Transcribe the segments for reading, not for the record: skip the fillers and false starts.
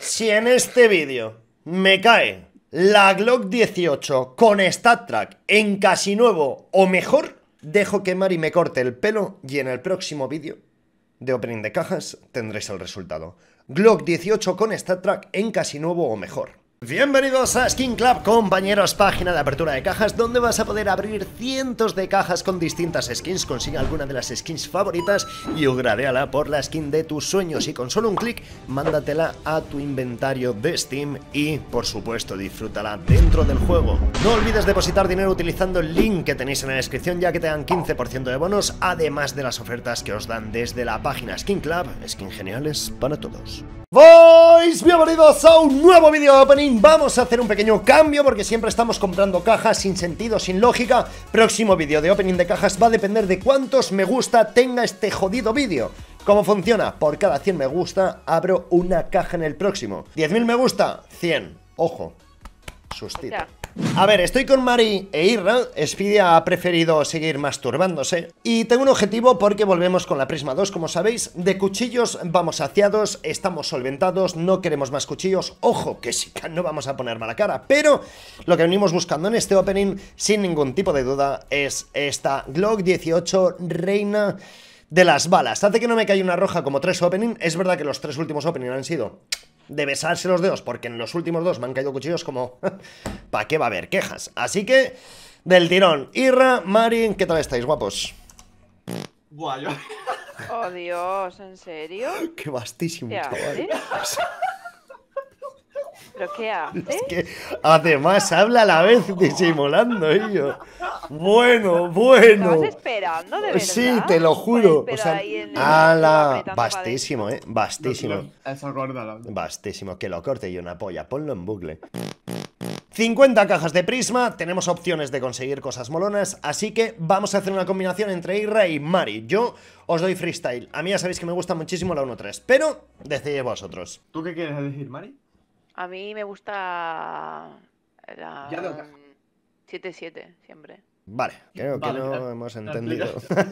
Si en este vídeo me cae la Glock 18 con StatTrak en casi nuevo o mejor, dejo que Mari me corte el pelo y en el próximo vídeo de opening de cajas tendréis el resultado. Glock 18 con StatTrak en casi nuevo o mejor. Bienvenidos a Skin Club, compañeros, página de apertura de cajas donde vas a poder abrir cientos de cajas con distintas skins. Consigue alguna de las skins favoritas y upgradeala por la skin de tus sueños y con solo un clic mándatela a tu inventario de Steam y, por supuesto, disfrútala dentro del juego. No olvides depositar dinero utilizando el link que tenéis en la descripción, ya que te dan 15% de bonos, además de las ofertas que os dan desde la página Skin Club. Skin geniales para todos. Boys, bienvenidos a un nuevo vídeo de opening. Vamos a hacer un pequeño cambio porque siempre estamos comprando cajas sin sentido, sin lógica. Próximo vídeo de opening de cajas va a depender de cuántos me gusta tenga este jodido vídeo. ¿Cómo funciona? Por cada 100 me gusta abro una caja en el próximo. 10.000 me gusta, 100. Ojo, sustito. A ver, estoy con Mari e Irra. Speedy ha preferido seguir masturbándose. Y tengo un objetivo porque volvemos con la Prisma 2, como sabéis. De cuchillos vamos saciados, estamos solventados, no queremos más cuchillos. Ojo, que sí que no vamos a poner mala cara. Pero lo que venimos buscando en este opening, sin ningún tipo de duda, es esta Glock 18 reina de las balas. Hace que no me caiga una roja como 3 opening. Es verdad que los 3 últimos opening han sido de besarse los dedos, porque en los últimos 2 me han caído cuchillos como... ¿Para qué va a haber quejas? Así que, del tirón. Irra, Mari, ¿qué tal estáis, guapos? Buah, yo... Oh, Dios, ¿en serio? Qué vastísimo, ¿Qué chaval. haces? ¿Pero qué haces? Es que además habla a la vez disimulando ello. Bueno, bueno. ¿Estabas esperando, de verdad? Sí, te lo juro. O sea, ala, apretando vastísimo, vastísimo. Eso córtalo. Vastísimo, que lo corte y una polla, ponlo en bucle. 50 cajas de Prisma, tenemos opciones de conseguir cosas molonas, así que vamos a hacer una combinación entre Irra y Mari. Yo os doy freestyle, a mí ya sabéis que me gusta muchísimo la 1-3, pero decidid vosotros. ¿Tú qué quieres decir, Mari? A mí me gusta la Ya lo caja. 7-7, siempre. Vale, creo que Vale, no ya. hemos entendido.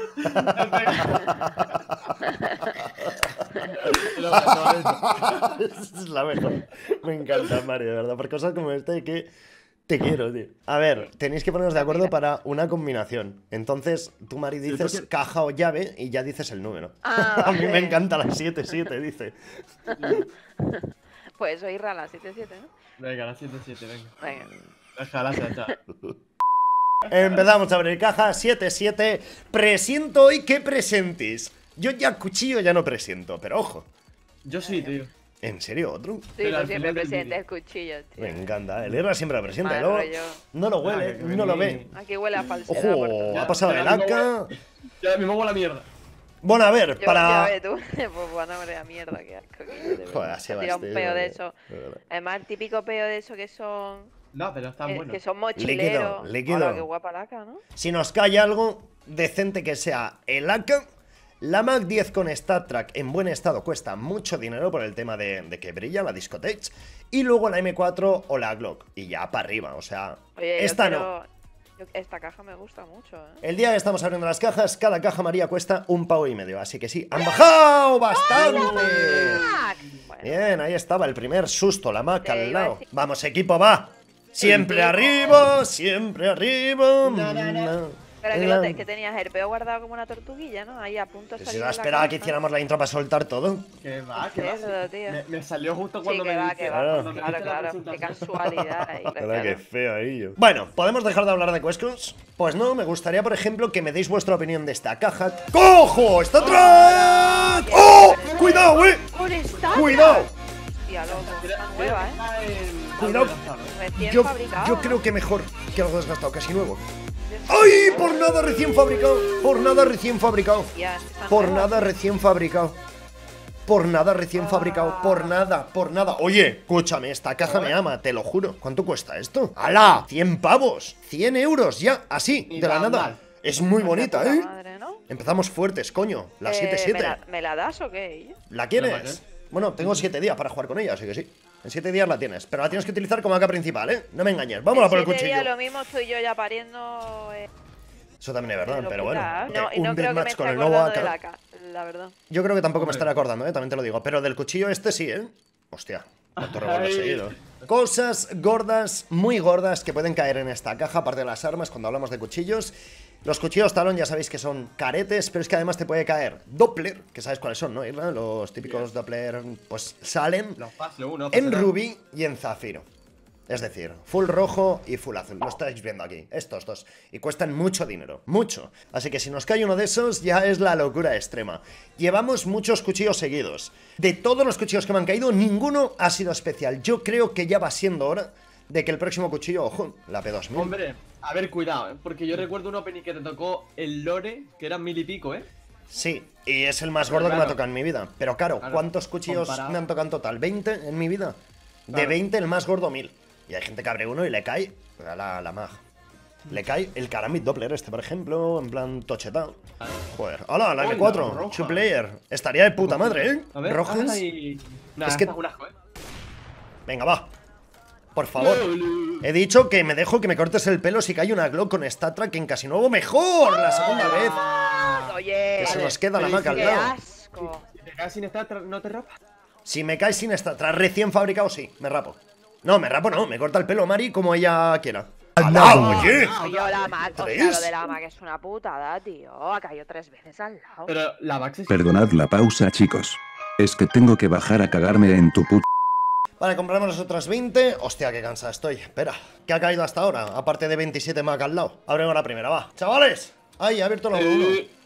Es la mejor. Me encanta, Mari, de verdad. Por cosas como esta que te quiero, tío. A ver, tenéis que poneros de acuerdo para una combinación. Entonces, tú, Mari, dices caja o llave y ya dices el número. Ah, A mí me vale. encanta la 7-7, dice. Pues soy Rala 7-7, ¿no? Venga, la 7-7, venga. Venga. Déjala, chaval. Empezamos a abrir caja 7-7. Presiento hoy que presentís. Yo ya cuchillo ya no presiento, pero ojo. Yo sí, tío. ¿En serio otro? Sí, Pero tú al siempre final del presentes cuchillos, tío. Me encanta, el Irra siempre lo presenta, Mal luego rollo. no lo huele, que no lo ve. vení. Aquí huele a falsedad. por Ojo, todo. ha pasado el AK. Ya me muevo la mierda. Bueno, a ver, Ya para... ves tú. Pues bueno, hombre, a mierda, qué asco. Joder, así va Tira un este, peo de de eso. verdad. Además, el típico peo de eso que son... No, pero están buenos. Que son mochileros. Líquido. Hola, qué guapa la AK, ¿no? Si nos cae algo decente que sea el AK, la Mag 10 con StatTrak en buen estado cuesta mucho dinero por el tema de que brilla la Discotex. Y luego la M4 o la Glock. Y ya para arriba, o sea, Oye, esta no. Esta caja me gusta mucho, ¿eh? El día que estamos abriendo las cajas, cada caja María cuesta 1,5 pavos. Así que sí, han bajado bastante. Bueno, Bien, ahí estaba el primer susto, la Mac Te al iba a lado. decir- Vamos, equipo, va. Siempre arriba, siempre arriba. pero que tenías el peo guardado como una tortuguilla, ¿no? Ahí a punto de Si salir no de la esperaba que caja. hiciéramos la intro para soltar todo. Que va, que va. Eso, tío. Me salió justo Sí, cuando que me va, dice- que Claro. va. cuando me Claro, dice la claro. Qué presentación. casualidad. ahí, Verdad, qué claro. feo ahí yo. Bueno, ¿podemos dejar de hablar de Questcons? Pues no, me gustaría, por ejemplo, que me deis vuestra opinión de esta caja. ¡Cojo! ¡Está atrás! ¡Oh! ¡Cuidado, ¡Con esta! ¡Cuidado! Tía, loco, Creo- está creo nueva, que ¿eh? está en- Cuidado. Recién Yo fabricado. creo que mejor que algo desgastado, casi nuevo. ¡Ay! Por nada recién fabricado. Por nada recién fabricado. Tía, es que está Por nueva. nada recién fabricado. Por nada recién fabricado. Por nada, por nada. Oye, escúchame, esta caja me ama, te lo juro. ¿Cuánto cuesta esto? ¡Hala! 100 pavos. 100 euros ya, así, Ni de la tan nada. mal. Es muy bonita, Puta ¿eh? madre, ¿no? Empezamos fuertes, coño. La 7-7. ¿Me la das o qué? ¿La ¿Pero quieres? Bueno, tengo 7 días para jugar con ella, así que sí. En 7 días la tienes, pero la tienes que utilizar como AK principal, ¿eh? No me engañes. Vámonos por el En 7 días cuchillo. lo mismo estoy yo ya pariendo. Eso también es verdad, lo pero bueno. puta, que no, y no un creo que me deathmatch esté con el nuevo acordando de AK. la verdad. Yo creo que tampoco me Hombre. estaré acordando, también te lo digo. Pero del cuchillo este sí, Hostia, Otro revólver seguido. Cosas gordas, muy gordas, que pueden caer en esta caja, aparte de las armas, cuando hablamos de cuchillos. Los cuchillos talón ya sabéis que son caretes, pero es que además te puede caer Doppler, que sabes cuáles son, ¿no, Irra? Los típicos Doppler, pues salen Los fase 1, en rubí y en zafiro. Es decir, full rojo y full azul. Lo estáis viendo aquí, estos dos. Y cuestan mucho dinero, mucho. Así que si nos cae uno de esos, ya es la locura extrema. Llevamos muchos cuchillos seguidos. De todos los cuchillos que me han caído, ninguno ha sido especial. Yo creo que ya va siendo hora de que el próximo cuchillo, ojo, la P2000. Hombre, a ver, cuidado, porque yo recuerdo un opening que te tocó el lore, que eran 1000 y pico, Sí, y es el más gordo que me ha tocado en mi vida. Pero claro, Claro, ¿cuántos cuchillos comparado. me han tocado en total? ¿20 en mi vida? De Claro. 20 el más gordo 1000. Y hay gente que abre uno y le cae la mag. Le cae el Karambit Doppler este, por ejemplo, en plan tochetado. Joder, ¡hala! La Uy, la M4, roja. 2 player. Estaría de puta madre, ¿eh? A ver, Rojas. ay. Nah, Es que- esta es un asco, Venga, va. Por favor. He dicho que me dejo que me cortes el pelo si cae una Glock con StatTrak en casi nuevo mejor. La segunda vez. Oye, Que se vale, nos queda la pero Mac al qué lado. asco. Si te quedas sin estar, ¿no te rapas? Si me cae sin StatTrak recién fabricado, sí, me rapo. No, me rapo no, me corta el pelo Mari como ella quiera. ¡Hala, oye! Yo la Mac, o sea, ¿Tres? lo de la Mac es una putada, tío. Ha caído 3 veces al lado. Pero la Max es... Perdonad la pausa, chicos. Es que tengo que bajar a cagarme en tu puta. Vale, compramos las otras 20. Hostia, qué cansada estoy. Espera, ¿qué ha caído hasta ahora? Aparte de 27 Mac al lado. Abrimos la primera, va. ¡Chavales! ¡Ay, he abierto la uno!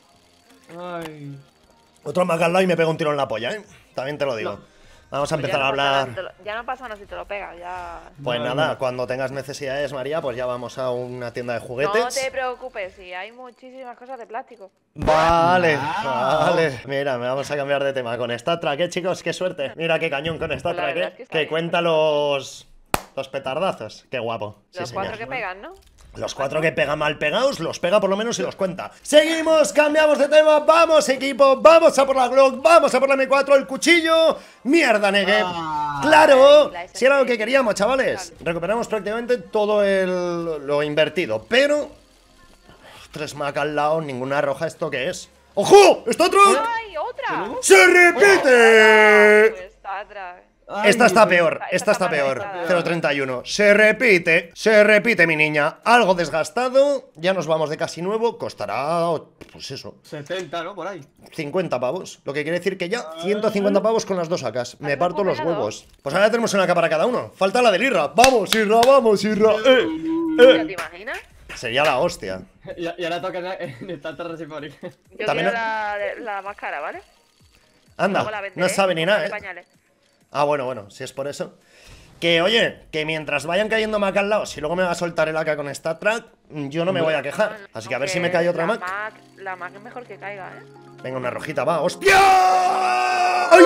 Ay... Otro Mac al lado y me pego un tiro en la polla, ¿eh? También te lo digo. No. Vamos a Pues empezar a hablar. Ya no pasa nada si te lo pegas, ya. Pues No, nada, no. cuando tengas necesidades, María, pues ya vamos a una tienda de No juguetes. te preocupes, si hay muchísimas cosas de plástico. Vale, Wow. vale. Mira, me vamos a cambiar de tema con StatTrak, chicos, qué suerte. Mira qué cañón con StatTrak, verdad es que está que bien. cuenta los petardazos. Qué guapo. Sí, Los señor. 4 que pegan, ¿no? Los 4 que pegan mal pegados, los pega por lo menos y los cuenta. Seguimos, cambiamos de tema, vamos equipo, vamos a por la Glock, vamos a por la M4, el cuchillo. Mierda, Negev. Ah. Claro, La si era lo que SMG. queríamos, chavales. Recuperamos prácticamente todo lo invertido, pero 3 Mac al lado, ninguna roja, ¿esto qué es? ¡Ojo! ¡StatTrak! ¡Ay, otra! ¡Se repite! Pues está atrás. Ay, Esta está pero- peor, esta está peor. mal, 0.31. Se repite, mi niña. Algo desgastado. Ya nos vamos de casi nuevo. Costará, pues eso, 70, ¿no? Por ahí. 50 pavos. Lo que quiere decir que ya 150 pavos con las dos acas. Me ¿Has parto los recuperado? huevos. Pues ahora tenemos una acá para cada uno. Falta la del Irra. Vamos, Irra, vamos, Irra. ¿Ya te imaginas? Sería la hostia. Y ahora toca en esta torre sinfónica. Yo También- quiero la más cara, ¿vale? Luego la Anda, venderé, no sabe ni compraré nada, ¿eh? pañales. Ah, bueno, si es por eso. Que oye, que mientras vayan cayendo Mac al lado, si luego me va a soltar el AK con StatTrak, yo no me voy a quejar. Así que a ver si me cae otra Mac. La Mac es mejor que caiga, ¿eh? Venga, una rojita, va. ¡Hostia! ¡Ay,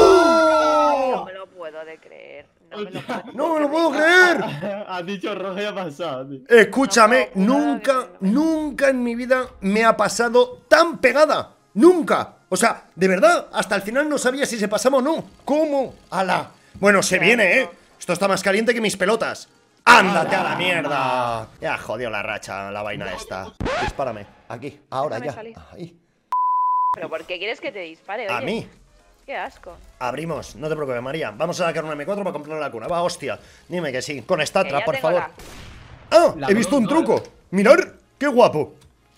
no! No me lo puedo de creer. No me lo puedo, ¡No me lo puedo creer! Has dicho rojo y ha pasado, tío. Escúchame, No, nunca en mi vida me ha pasado tan pegada. ¡Nunca! O sea, de verdad, hasta el final no sabía si se pasaba o no. ¿Cómo? ¡Hala! Bueno, se viene, ¿eh? Esto está más caliente que mis pelotas. ¡Ándate a la mierda! Ya jodió la racha, la vaina esta. Dispárame. Aquí, ahora Déjame ya. salir. Ahí. ¿Pero por qué quieres que te dispare? A oye? mí. Qué asco. Abrimos, no te preocupes, María. Vamos a sacar una M4 para comprar la cuna. Va, hostia. Dime que sí. Con Que StatTrak, ya por tengo favor. la- ¡Ah! La He visto un Glock, truco. Mirar, qué guapo.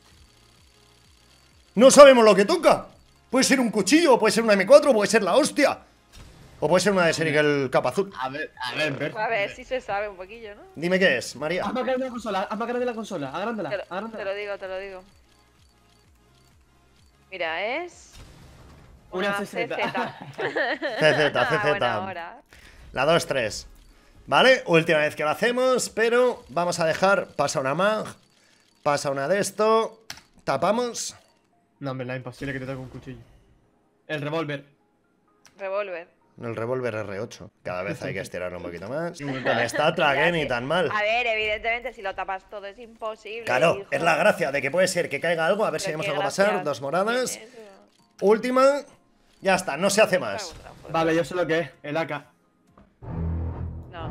No sabemos lo que toca. Puede ser un cuchillo, puede ser una M4, puede ser la hostia. O puede ser una de serie el capa azul. A ver, ver. A ver si se sabe un poquillo, ¿no? Dime qué es, María. Haz más grande la consola, haz más grande la consola, agrándala, Te lo agrándala. digo, te lo digo. Mira, es... Una CZ. CZ. CZ, Ah, buena CZ. hora. La 2-3. Vale, última vez que lo hacemos, pero vamos a dejar. Pasa una mag. Pasa una de esto. Tapamos. No, hombre, es imposible que te toque un cuchillo. El revólver. Revólver. El revólver R8. Cada vez hay que estirarlo un poquito más. Con StatTrak, ni tan mal. A ver, evidentemente, si lo tapas todo es imposible. Claro, hijo. es la gracia de que puede ser que caiga algo. A ver si Pero vemos qué algo gracia pasar. Dos moradas. tiene eso. Última. Ya está, no se hace Me ha más. gustado, joder. Vale, yo sé lo que es, el AK. No.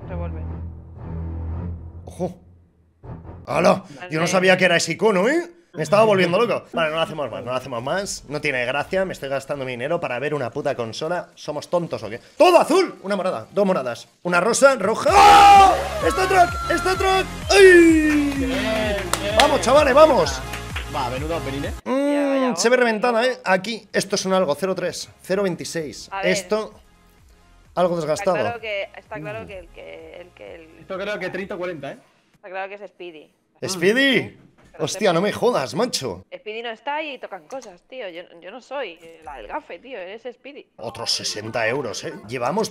Revólver. ¡Ojo! ¡Hala! Yo no sabía que era ese icono, ¿eh? Me estaba volviendo loco. Vale, no lo hacemos más, no lo hacemos más. No tiene gracia, me estoy gastando mi dinero para ver una puta consola. ¿Somos tontos o qué? ¡Todo azul! Una morada, dos moradas. Una rosa, roja. ¡Oh! ¡Está track! ¡Está track! ¡Ay! Bien. Vamos, chavales, vamos. Va, menudo opening, Se ve reventada, Aquí, esto es un algo, 0.3, 0.26. A ver. Esto, algo desgastado. Está claro que el Esto creo que 30 o 40, está claro que es Speedy. ¡Speedy! Hostia, no me jodas, macho. Speedy no está y tocan cosas, tío. Yo no soy la del gafe, tío. Eres Speedy. Otros 60 euros, Llevamos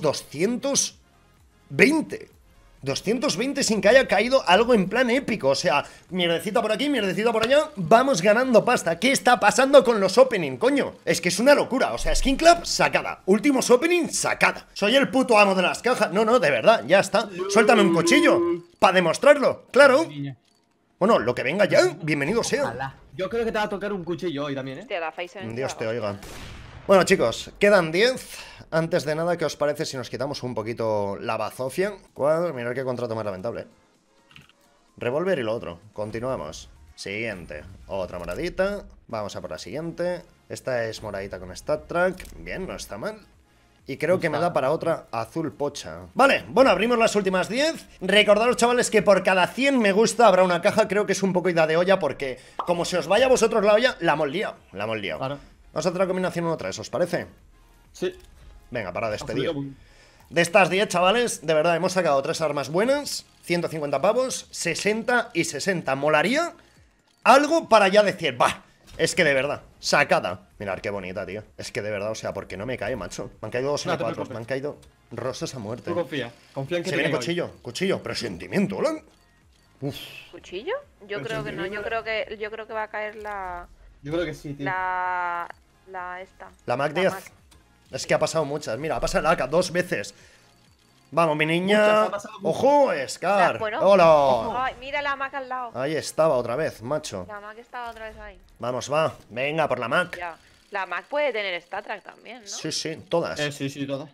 220. 220 sin que haya caído algo en plan épico. O sea, mierdecita por aquí, mierdecita por allá. Vamos ganando pasta. ¿Qué está pasando con los opening, coño? Es que es una locura. O sea, Skin Club, sacada. Últimos opening, sacada. Soy el puto amo de las cajas. No, no, de verdad, ya está. Suéltame un cuchillo para demostrarlo. Claro. Bueno, lo que venga ya, bienvenido sea. Yo creo que te va a tocar un cuchillo hoy también, Hostia, la face en Dios te oiga. Bueno, chicos, quedan 10. Antes de nada, ¿qué os parece si nos quitamos un poquito la bazofia? Mirad qué contrato más lamentable. Revólver y lo otro. Continuamos. Siguiente. Otra moradita. Vamos a por la siguiente. Esta es moradita con Stat Track. Bien, no está mal. Y creo que me da para otra azul pocha. Vale, bueno, abrimos las últimas 10. Recordaros, chavales, que por cada 100 me gusta habrá una caja. Creo que es un poco ida de olla porque como se os vaya a vosotros la olla, la hemos liado. La hemos liado. Claro. Vamos a hacer la combinación 1-3, ¿os parece? Sí. Venga, para despedir. De estas 10, chavales, de verdad, hemos sacado 3 armas buenas. 150 pavos, 60 y 60. Molaría algo para ya decir, bah, es que de verdad, sacada. Mirad qué bonita, tío. Es que de verdad, o sea, porque no me cae, macho. Me han caído 2 No te M4, preocupes. me han caído rosas a muerte. Tú confía en que Se te viene caiga cuchillo, cuchillo, presentimiento, ¿hola? Uf, ¿Cuchillo? Yo creo que no. Yo creo que va a caer la. hoy. Yo creo que sí, tío. La esta. la Mac 10. Es que ha pasado muchas. Mira, ha pasado la AK 2 veces. Vamos, mi niña. Muchas, ha pasado muchas. ¡Ojo, Scar! Bueno. ¡Hola! Ay, mira la Mac al lado. Ahí estaba otra vez, macho. La Mac estaba otra vez ahí. Vamos, va. Venga, por la Mac. Ya. La Mac puede tener Star Trek también, ¿no? Sí, sí, todas. Sí, todas.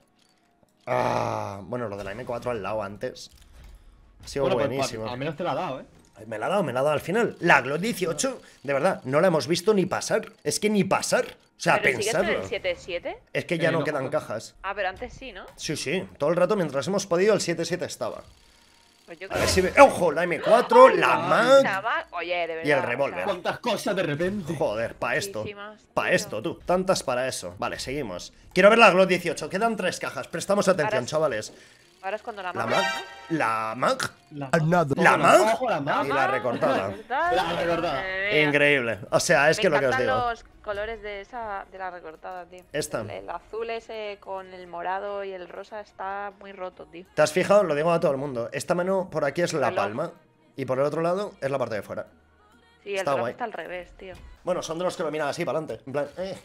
Ah, bueno, lo de la M4 al lado antes. Ha sido Bueno, pues, buenísimo. al menos te la ha dado, Me la ha dado al final. La Glock 18, de verdad, no la hemos visto ni pasar. Es que ni pasar. O sea, ¿Pero sigues con pensarlo. el 7-7? Es que ya no no, quedan no. cajas. Ah, pero antes sí, ¿no? Sí, sí, todo el rato mientras hemos podido el 7-7 estaba. Pues yo A creo ver que si ve... ¡Ojo! La M4, la la Mac. Mac. Oye, de verdad. Y el o sea, revólver. ¿Cuántas cosas de repente? Joder, pa' esto. Muchísimas, Pa' tío. esto, tú. Tantas para eso. Vale, seguimos. Quiero ver la Glock 18. Quedan 3 cajas. Prestamos atención, Ahora sí. chavales. Ahora es cuando la La Mac. Mac. La Mac. La La Mac. Ojo, la Mac. Y la recortada. La recortada. Increíble. O sea, es Me que lo que os encantan digo. los colores de la recortada, tío. Esta. El azul ese con el morado y el rosa está muy roto, tío. ¿Te has fijado? Lo digo a todo el mundo. Esta mano por aquí es la Reloj. palma. Y por el otro lado es la parte de fuera. Sí, el Está reloj guay. está al revés, tío. Bueno, son de los que lo miran así para adelante. En plan,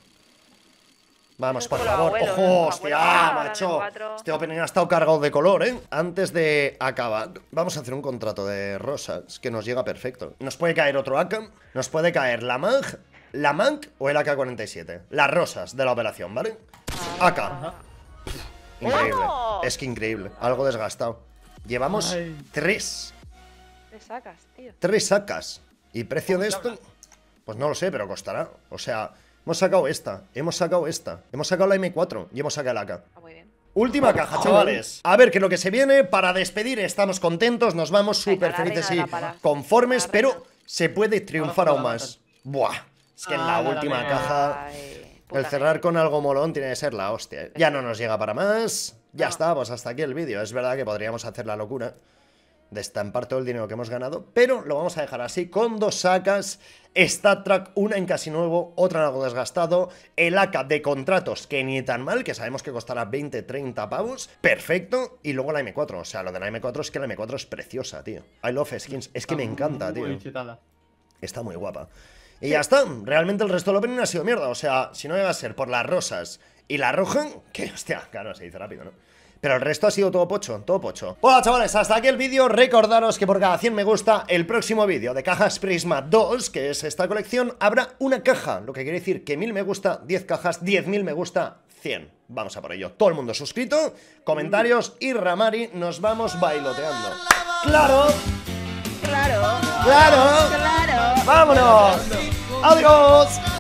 Vamos, Eso por es por favor. el abuelo, ¡Ojo! ¿no? ¡Hostia, Abuelo, macho! la M4. Este opening ha estado cargado de color, ¿eh? Antes de acabar, vamos a hacer un contrato de rosas que nos llega perfecto. Nos puede caer otro AK, nos puede caer la MAG o el AK-47. Las rosas de la operación, ¿vale? AK. Increíble. ¡Vamos! Es que increíble. Algo desgastado. Llevamos Ay. 3. ¿Qué sacas, tío? 3 sacas. ¿Y precio de esto? Pues no lo sé, pero costará. O sea, hemos sacado esta, hemos sacado esta, hemos sacado la M4 y hemos sacado el AK. Ah, muy bien. Última caja, chavales. A ver qué es lo que se viene. Para despedir, estamos contentos, nos vamos Venga, súper la felices y reina de la pala. conformes, La pero reina. se puede triunfar Abajo aún la más. Buah, es que en la Ah, la última reina. caja, Ay, puta el cerrar con algo molón tiene que ser la hostia. Ya no nos llega para más. Ya está, pues hasta aquí el vídeo. Es verdad que podríamos hacer la locura de estampar todo el dinero que hemos ganado, pero lo vamos a dejar así con 2 sacas, Stat Track, una en casi nuevo, otra en algo desgastado, el AK de contratos que ni tan mal, que sabemos que costará 20-30 pavos, perfecto, y luego la M4, o sea, lo de la M4 es que la M4 es preciosa, tío. I love skins, es que me encanta, tío. Muy chetada. Está muy guapa. Y ya está, realmente el resto del opening ha sido mierda, o sea, si no iba a ser por las rosas y la roja, que hostia, claro, se dice rápido, ¿no? Pero el resto ha sido todo pocho, todo pocho. Bueno, chavales, hasta aquí el vídeo. Recordaros que por cada 100 me gusta, el próximo vídeo de Cajas Prisma 2, que es esta colección, habrá una caja. Lo que quiere decir que 1000 me gusta, 10 cajas, 10.000 me gusta, 100. Vamos a por ello. Todo el mundo suscrito, comentarios y Ramari, nos vamos bailoteando. ¡Claro! Claro, ¡Claro! claro. ¡Vámonos! ¡Adiós!